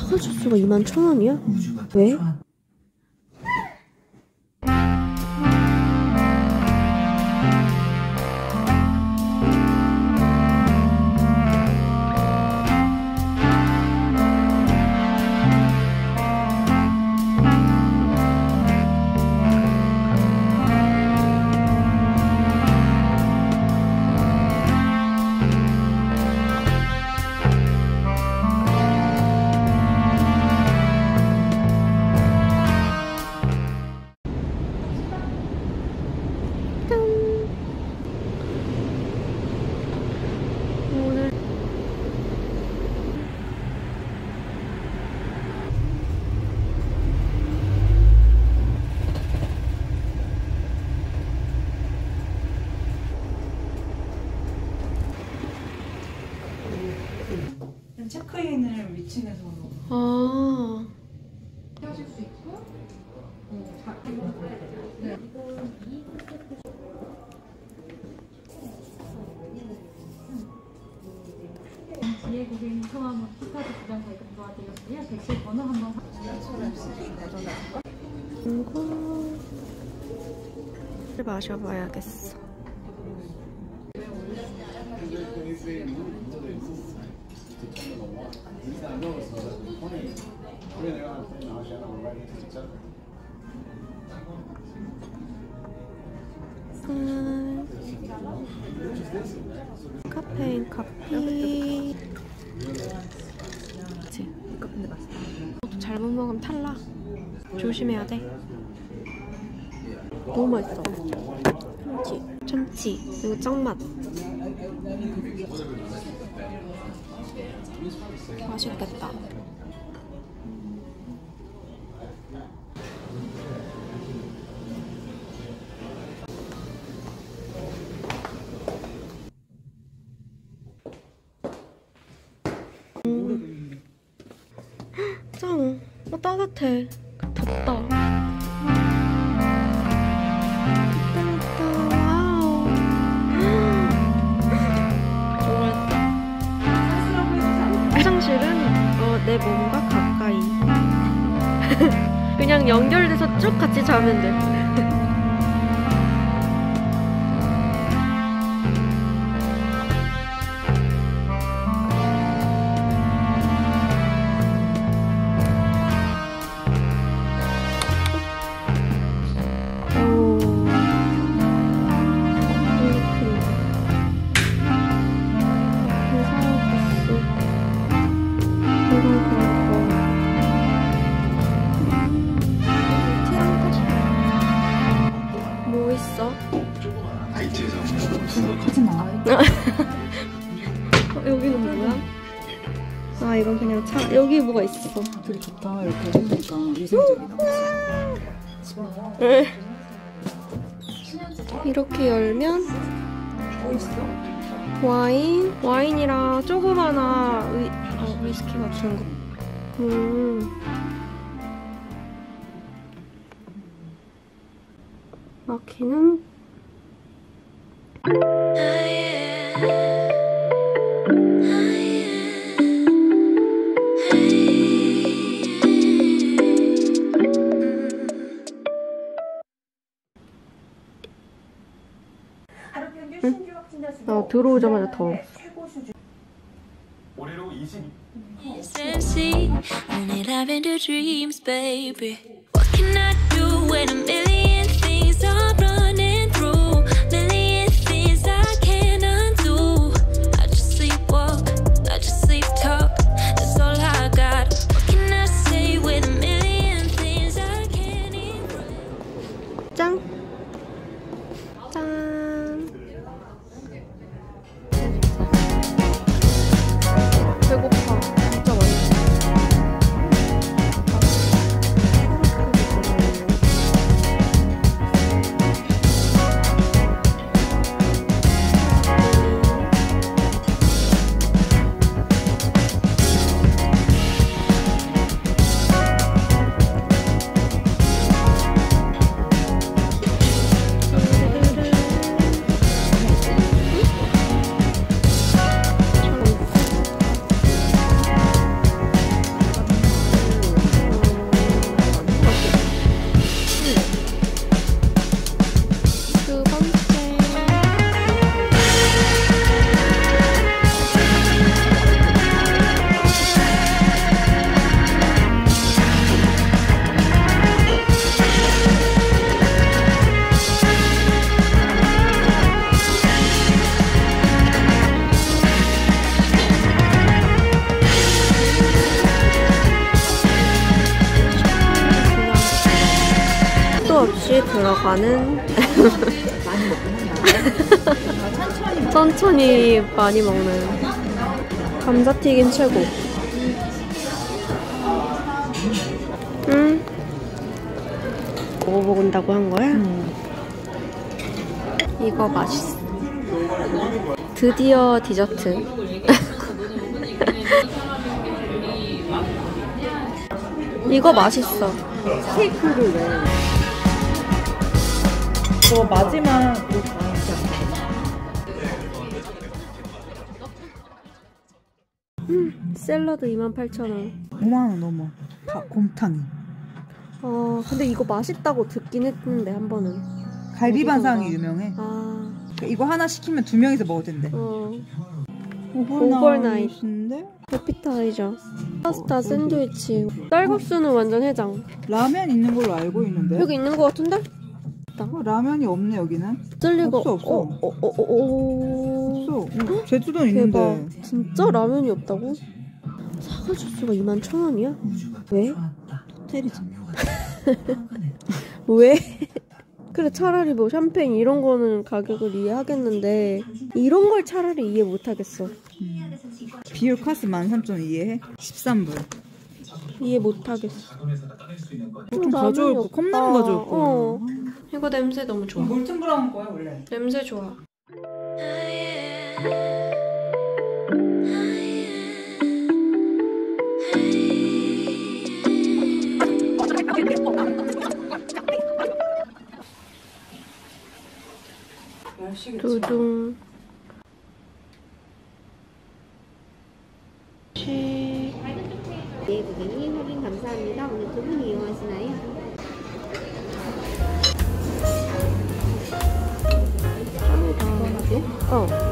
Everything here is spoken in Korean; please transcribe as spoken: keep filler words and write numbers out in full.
사과 주스가 이만 천 원이야? 왜? 체크인을 위층에서 아 하실 수 있고 어, 자, 네. 뒤에 고객님 성함은 키카드 부장 발급 도와드렸고요. 객실 번호 한번 이거 마셔봐야겠어. 음, 카페인 커피. 그치? 근데 맛있다. 너도 잘못 먹으면 탈락. 조심해야 돼. 너무 맛있어. 참치. 참치. 이거 짱맛. 맛있겠다. 음. 짱. 어, 따뜻해. 덥다. 내 몸과 가까이. 그냥 연결돼서 쭉 같이 자면 돼. 어, 여기는 뭐야? 아 이건 그냥 차. 여기 뭐가 있어. 되게 좋다. 이렇게 해보니까 위생적이다. 이렇게 열면 와인, 와인이랑 조그마나 위, 어, 위스키 같은 거. 음. 마키는 어, 들어오자마자 더워. 올해로 이십. 짠! 짠! 배고파. 진짜 맛있어. 없이 들어가는 많이 먹긴 한다. 천천히 많이 먹는 감자튀김 최고. 응? 먹어본다고 한 거야? 음. 이거 맛있어. 드디어 디저트. 이거 맛있어. 스테이크를 왜? 저 마지막으로 음, 샐러드 이만 팔천 원. 오만 원 넘어. 다 곰탕이. 어, 근데 이거 맛있다고 듣긴 했는데 한 번은. 갈비반상이 어디선가. 유명해. 아, 이거 하나 시키면 두 명이서 먹어도 된대. 어. 오버나잇. 에피타이저. 파스타, 샌드위치. 쌀국수는 완전 해장. 라면 있는 걸로 알고 있는데. 여기 있는 거 같은데? 어, 라면이 없네 여기는. 없을 리가 없어, 없어. 어, 어, 어, 어, 어. 없어. 어, 제주도는 있는데. 대박. 진짜 라면이 없다고? 사과 주스가 이만 천 원이야? 왜? 호텔이잖아. 왜? 그래 차라리 뭐 샴페인 이런 거는 가격을 이해하겠는데 이런 걸 차라리 이해 못하겠어. 음. 비율 카스 만 삼천 원 이해해? 십삼 불. 이해 못하겠어. 좀 가져올 거. 컵라면 가져올 거. 어. 이거 냄새 너무 좋아. 몰튼 브라운 거야 원래. 냄새 좋아. 두둥. 네, 고객님 확인 감사합니다. 오늘 두 분 이용하시나요? 어.